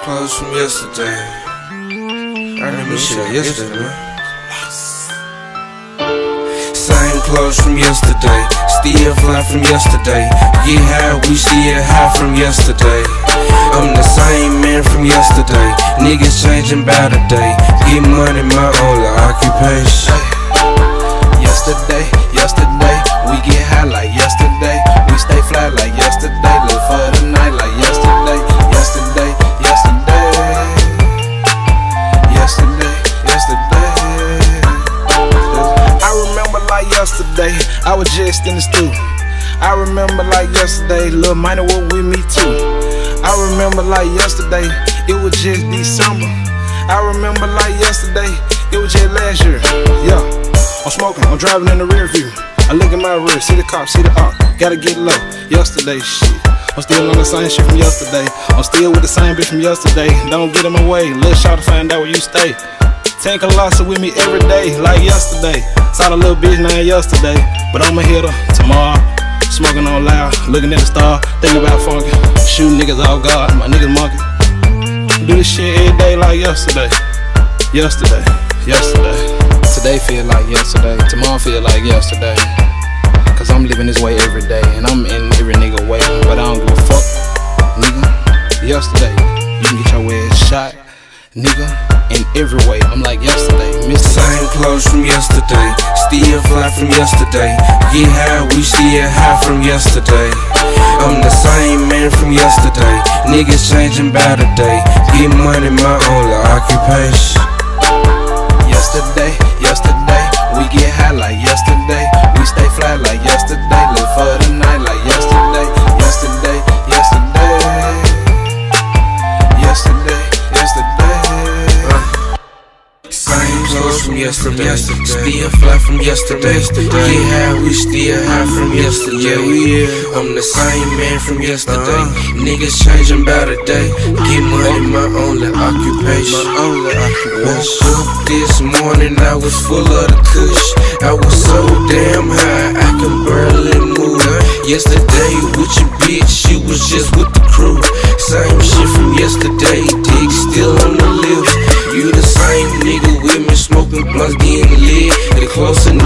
clothes from yesterday. I remember shit yesterday, man. Same clothes from yesterday. Still fly from yesterday. Get high, we still high from yesterday. I'm the same man from yesterday. Niggas changing by the day. Get money, my only occupation. Yesterday, we get high like yesterday. We stay fly like yesterday. Live for the night like yesterday. Yesterday. I remember like yesterday, I was just in the stew. I remember like yesterday, Lil Minor was with me too. I remember like yesterday, it was just December. I remember like yesterday, it was just last year. Yeah, I'm smoking, I'm driving in the rear view. I look at my rear, see the cops, see the op. Gotta get low, yesterday shit. I'm still on the same shit from yesterday. I'm still with the same bitch from yesterday. Don't get in my way, let's try to find out where you stay. Tank a Colossa with me every day, like yesterday. Saw the little bitch named yesterday, but I'ma hit her tomorrow. Smoking on loud, looking at the star, thinking about funky. Shooting niggas off guard, my niggas monkey. Do this shit every day like yesterday. Yesterday. Today feel like yesterday, tomorrow feel like yesterday. Cause I'm living this way every day, and I'm in every nigga way. But I don't give a fuck, nigga. Yesterday, you can get your ass shot, nigga, in every way. I'm like yesterday, Same clothes from yesterday. Still fly from yesterday. Get high, we still high from yesterday. I'm the same man from yesterday. Niggas changing by the day. Get money, my only occupation. Yesterday, we get high like yesterday. We stay fly like yesterday. Live for the night like yesterday. Yesterday. Same clothes from yesterday. Still fly from yesterday. Get high, we still high from yesterday. I'm the same man from yesterday. Niggas changing by the day. Get money, my only occupation. Woke up this morning, I was full of the kush. I was so damn high, I could barely move. Yesterday with your bitch, you was just with the crew. Same shit from yesterday, dick still on the lips. You the same nigga with me, smoking blunts, getting lit. Get closer,